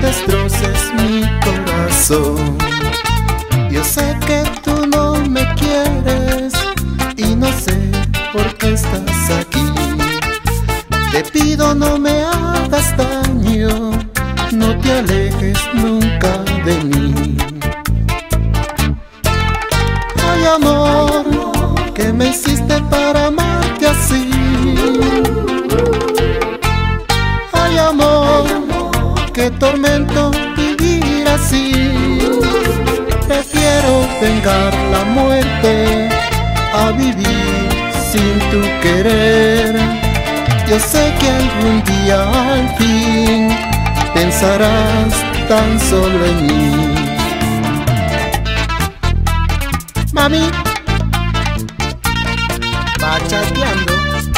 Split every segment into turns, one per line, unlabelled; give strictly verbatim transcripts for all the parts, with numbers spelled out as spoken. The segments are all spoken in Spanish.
destroces mi corazón. Yo sé que tú no me quieres y no sé por qué estás aquí. Te pido no me hagas daño, no te alejes nunca de mí. Ay amor, ¿qué me hiciste para amarte así? Ay amor, qué tormento vivir así. Prefiero vengar la muerte a vivir sin tu querer. Yo sé que algún día al fin pensarás tan solo en mí. Mami, bachateando.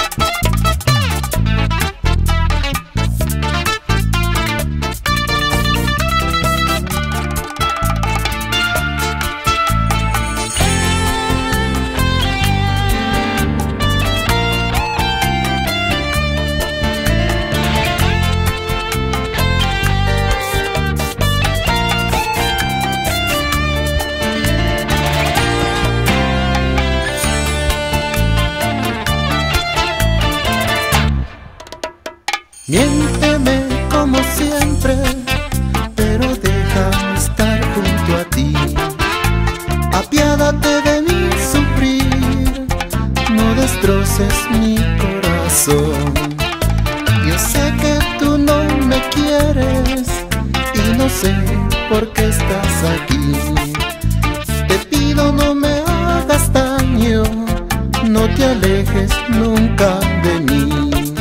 Miénteme como siempre, pero déjame estar junto a ti. Apiádate de mi sufrir, no destroces mi corazón. Yo sé que tú no me quieres y no sé por qué estás aquí. Te pido no me hagas daño, no te alejes nunca de mí.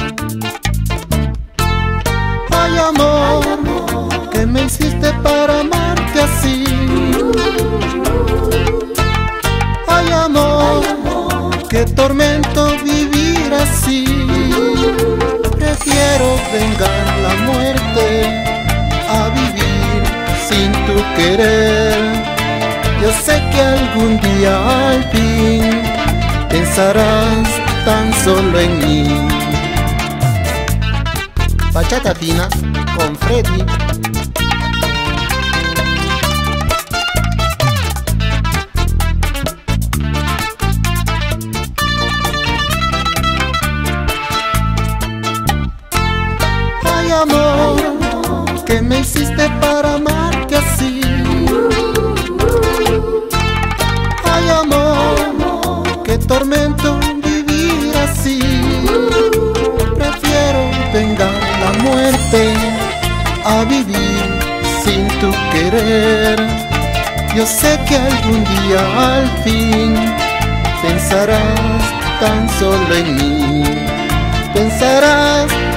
Ay amor, ¿qué me hiciste para amarte así? Ay amor, qué tormento vivir así. Prefiero vengar la muerte a vivir sin tu querer. Yo sé que algún día al fin pensarás tan solo en mí. Bachata fina con Freddy. Ay amor, ¿qué me hiciste para amarte así? Ay amor, qué tormento vivir así. Prefiero vengar la muerte a vivir sin tu querer. Yo sé que algún día al fin pensarás tan solo en mí. Pensarás